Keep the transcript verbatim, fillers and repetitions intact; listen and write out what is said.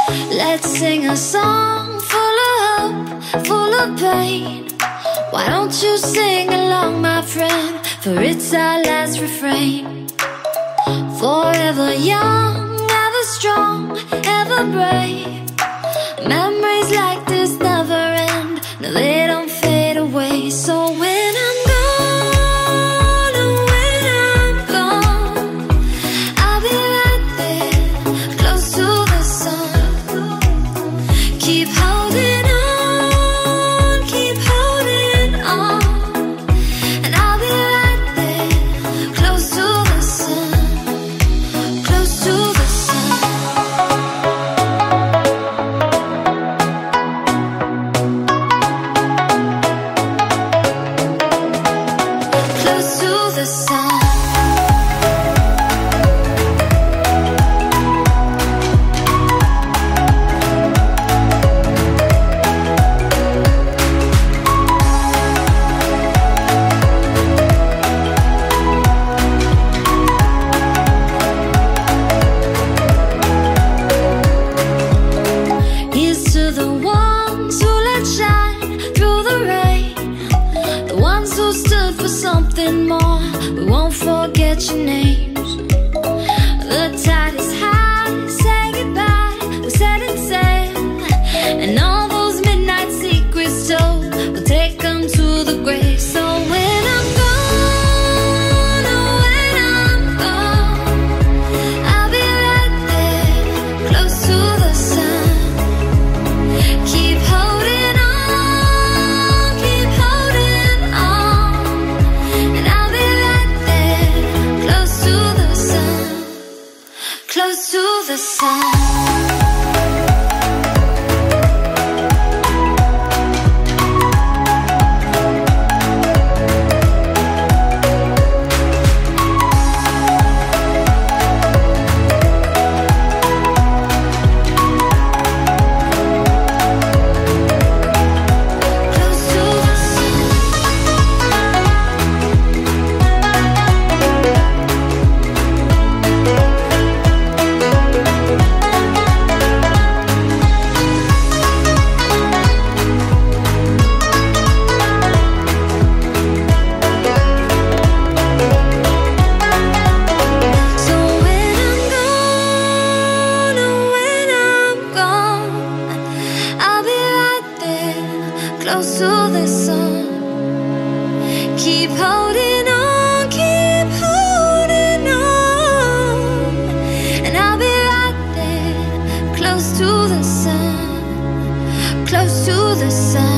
Let's sing a song full of hope, full of pain. Why don't you sing along, my friend? For it's our last refrain. Forever young, ever strong, ever brave. Memories like this never end. No, they don't fade away. So when I'm gone, oh, when I'm gone, I'll be right there, close to the sun. Keep holding on, keep holding on, and I'll be right there, close to the sun, close to the sun. Close to the sun. Here's to the ones who let shine through the rain, the ones who stood for something more. We won't forget your names. The tide is high, say goodbye, we're setting sail, and all those midnight secrets told, we'll take them to the grave. So when I'm gone, oh, when I'm gone, I'll be right there, close to the sun. Keep holding on, keep holding on, and I'll be right there, close to the sun, close to the sun. Close to the sun. So when I'm gone, oh, when I'm gone, I'll be right there, close to the sun. Keep holding on, keep holding on, and I'll be right there, close to the sun, close to the sun.